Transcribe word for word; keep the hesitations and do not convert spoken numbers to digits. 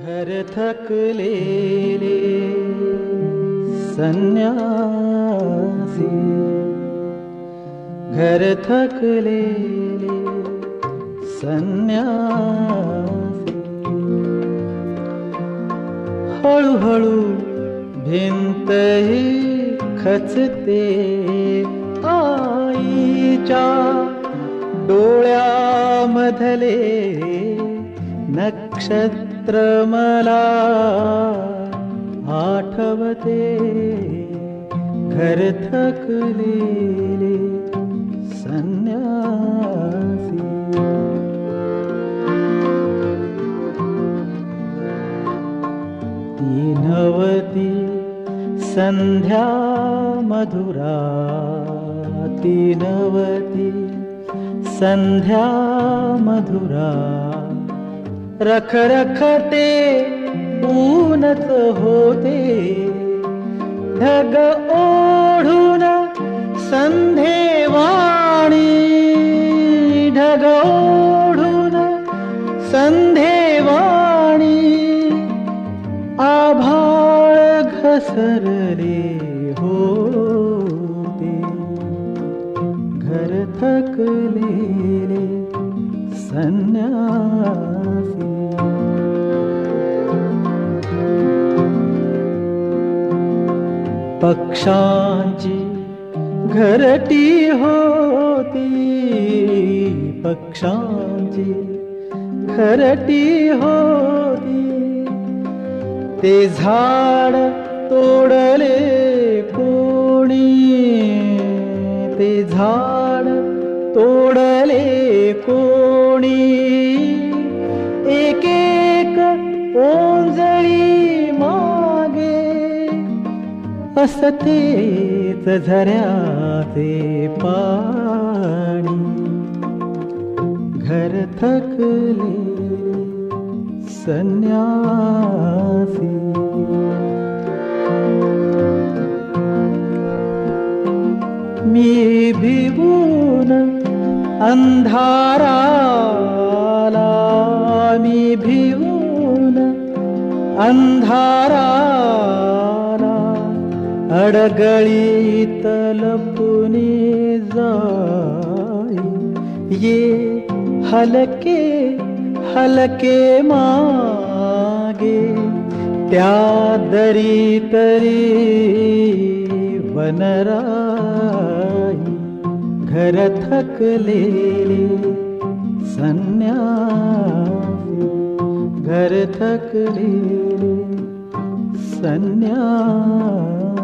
घर थकलेले संन्यासी, घर थकलेले संन्यासी. हळूहळू भिंतही खचते आईच्या डोळ्यामधले नक्षत्र मला आठवते. घर थकलेले संन्यासी. तीनवती संध्या मधुरा, तीनवती संध्या मधुरा. रखरखते ऊनच होते, ढग ओढून संध्येवाणी, ढग ओढून संध्येवाणी. आभाळ घसरले होते, घर थकलेले संन्यासी. पक्षांची घरटी होती, पक्षांची घरटी होती. ते झाड तोडले कोणी, ते झाड तोडले कोणी. एक एक ओंजळी मागे असतेच झऱ्याचे पाणी. घर थकले संन्यासी. मी भिवून अंधाराला, मी भिवून अंधाराला. अडगळीत लपूनी जाई, ये हलके हलके मागे. त्या दरी तरी वनराई. घर थकलेले संन्यासी, घर थकलेले संन्यासी.